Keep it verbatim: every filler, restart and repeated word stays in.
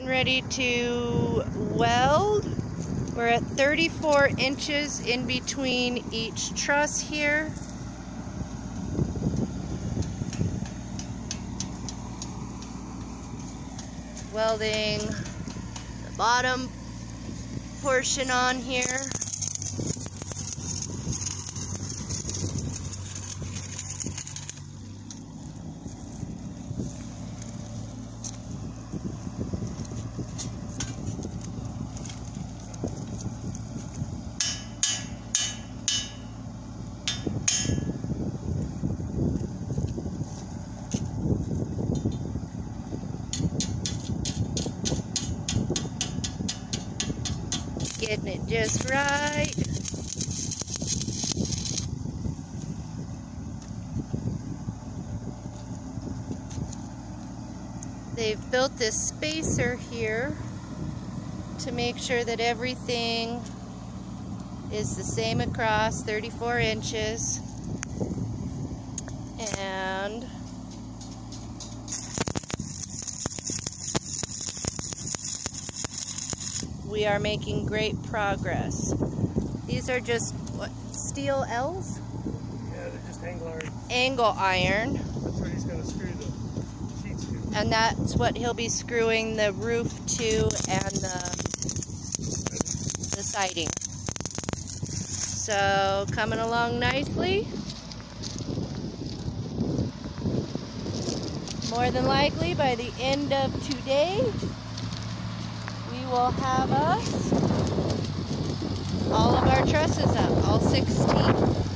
getting ready to weld. We're at thirty-four inches in between each truss here. Welding the bottom portion on here. Getting it just right. They've built this spacer here to make sure that everything is the same across, thirty-four inches. And we are making great progress. These are just what, steel L's? Yeah, they're just angle iron. Angle iron. That's what he's going to screw the sheets to. And that's what he'll be screwing the roof to and the, the siding. So coming along nicely. More than likely by the end of today, we will have us all of our trusses up, all sixteen.